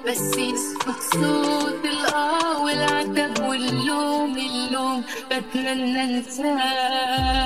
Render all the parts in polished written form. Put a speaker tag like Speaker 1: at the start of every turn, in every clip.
Speaker 1: بس يسكت صوت الآه والعتب واللوم اللوم بتمنى انساه.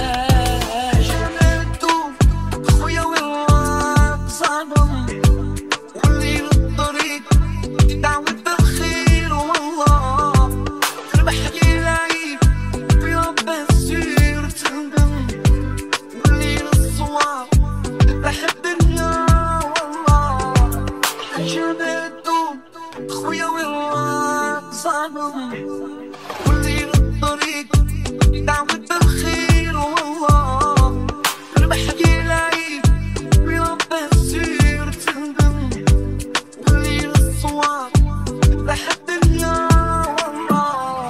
Speaker 2: جمالته خويا والله صعبة والليل الطريق دعوة بالخير والله تربح لي العيب في ربي تصير تندم والليل الصواب بحب الدنيا والله. جمالته خويا والله صعبة والليل الطريق دعوة بالخير والله ربح لي العيب في ربي تصير تندم والليل الصواب بحب الدنيا والله.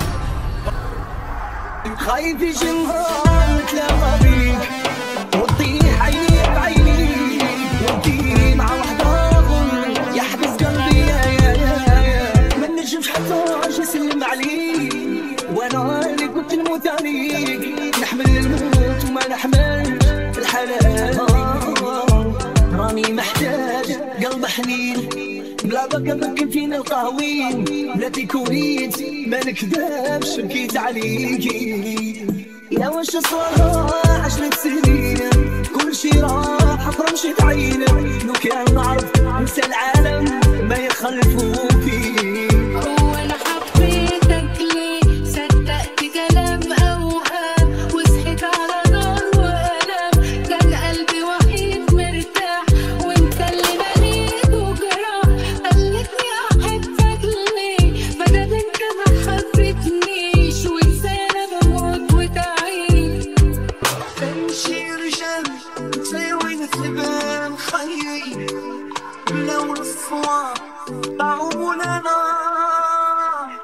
Speaker 3: خايف يجي نهار نتلاقى بيك وتطيح عيني بعيني وانتي مع واحد اخر يحبس قلبي يا ما نجمش حتى نسلم عليك وانا اللي كنت نموت عليك. نحمل الموت وما نحمل الحنان راني محتاج قلب حنين بلا بكا ممكن فينا القهوين بلاتي كونيت ما نكذبش بكيت عليكي يا واش صار 10 سنين كل شي راح فرمشت عينك لو كان نعرف ننسى العالم ما يخلفوكي.
Speaker 1: هو أنا حبيتك ليه صدقت كلام أوهام وصحيت على نار وألم كان قلبي وحيد مرتاح وانت اللي مليته جراح خلتني أحبك ليه مادام انت ما حبيتنيش وإنسانة بموت وتعيش.
Speaker 2: تمشي رجال تساوي نتبان خيي بلون الصواب طعمنا نار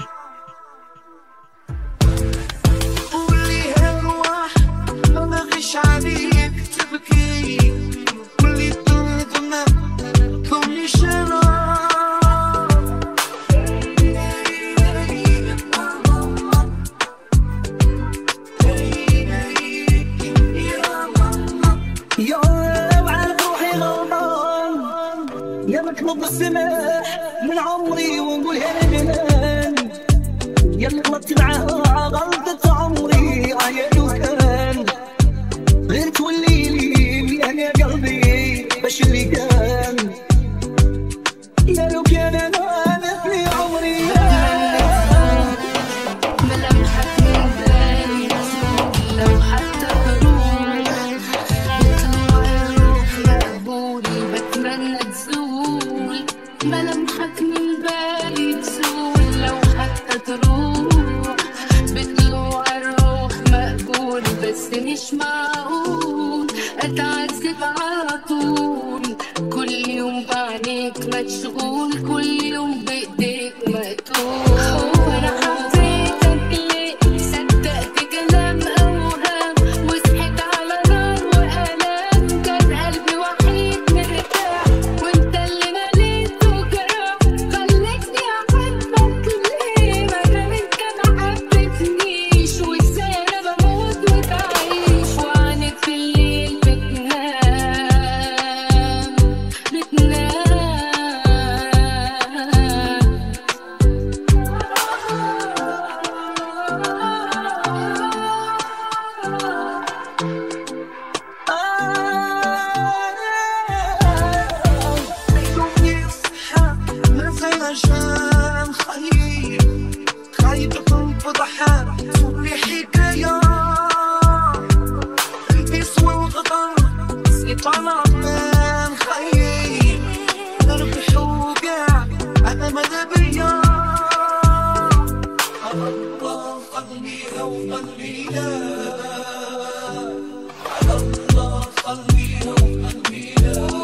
Speaker 2: واللي هالرواح ما نغش عليك تبكي واللي تندم كل شراب.
Speaker 3: يا وعارف روحي غلطان يا مطلوب السماح من عمري ونقول يا ندمان يا اللي غلطت معاها غلطة عمري يا لو كان غير تولي لي انا قلبي باش اللي كان يا لو كان انا مثلي عمري.
Speaker 1: ملامحك من بالي تزول لو حتى بروح بطلوع الروح مقبولي بتمنى تزول. ملامحك من بالي تزول لو حتى تروح بطلوع الروح مقبول بس مش معقول اتعذب على طول كل يوم بعينيك مشغول كل يوم بايديك مقتول. هو انا حبيتك ليه صدقت كلام اوهام وصحيت على نار والام كان قلبي وحيد مرتاح وانت اللي مليته جراح خلتني احبك ليه مادام انت ما حبيتنيش وازاي انا بموت وتعيش وعنك في الليل بتنام
Speaker 2: يومي الصحة نزل عشان خيي خايف تنفضح تولي حكاية القسوة والغدر نسيت على عمان خيي نربح وقع أنا ماذا بيا على الله خليها وخليها على الله خليها وخليها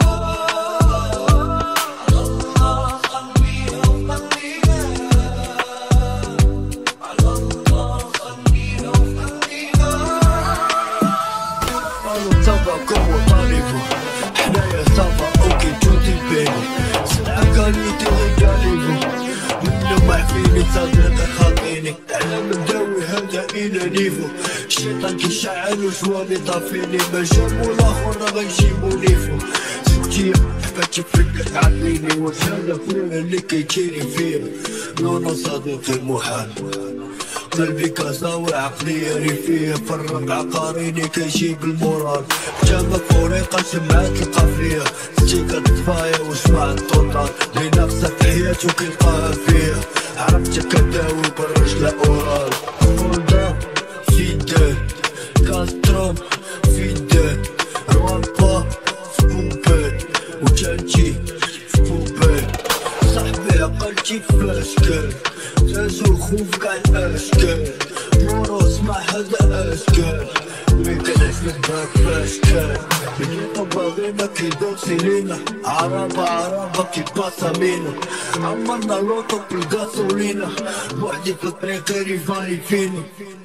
Speaker 4: قوة طالبه حنايا صافا اوكي توتي بيني سرعة قاليتي غير منه ما فيني صدرك خاطيني انا مداوي هذا الى نيفو الشيطان كيشعل وشوالي طافيني ما جابو الاخر غيجيبو نيفو سكتي باش تفكك عطيني واش هذا فين اللي كيجيني فيه. نونا صديقي محال قلبي كاسا وعقلي ريفيه، فرق عقاريني كيجيب المورال. جامك فريقة سمعت القافية ستيكا طفاية وسمعت الطوطال. لنفسك حياته كيلقاها فيه، عرفتك كداوي بالرجلة اورال. فولدا فيدان كاستروم فيدان روابا فبوبان وجانجي فبوبان. صاحبي عقلتي فاشكال زازو الخوف قاع الاشكال. مورو اسمع هذا اشكال ميكاناش نباك فاشكال. بنيتو باغينا كيدوسي لينا عربة كي باسامينا. عمرنا لوطو بالغاسولينا بوحدي في الطريق ريفاني فينا.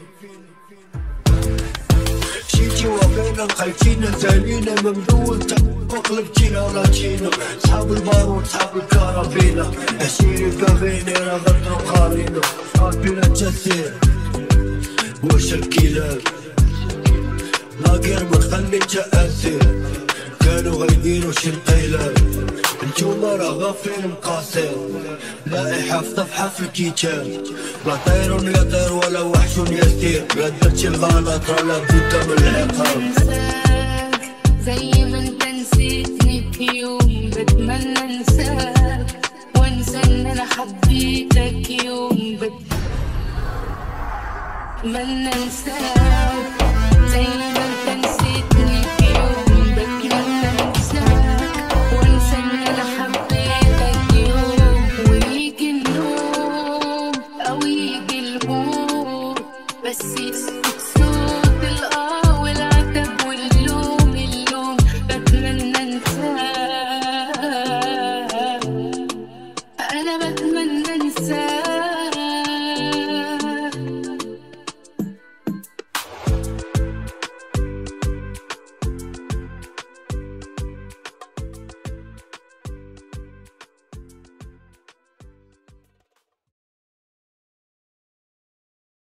Speaker 4: مشيتي وبينا لقيتينا زالينا ممدول وقلبتينا راجينا. صحاب البارود صحاب الكرابينا عشيري باغيني راه غدرو قارينا. قلبينا تسير واش الكلاب لاقير ما خليتش اسير. كانوا غيديروا شي القيلاب نتوما راه غافلين مقاصر. لائحة في صفحة في الكتاب لا طير يطير ولا وحش يسير. لا درتي الغلط راه لابد من العقاب.
Speaker 1: زي ما انت نسيتني في يوم بتمنى انساك وانسى ان انا حبيتك يوم بتمنى انساك. زي ما انت نسيتني في يوم بتمنى انساك وانسى ان انا حبيتك يوم. ويجي النوم او يجي الهموم بس يسكت صوت الاه والعتب واللوم بتمنى انساك. انا بتمنى انساك.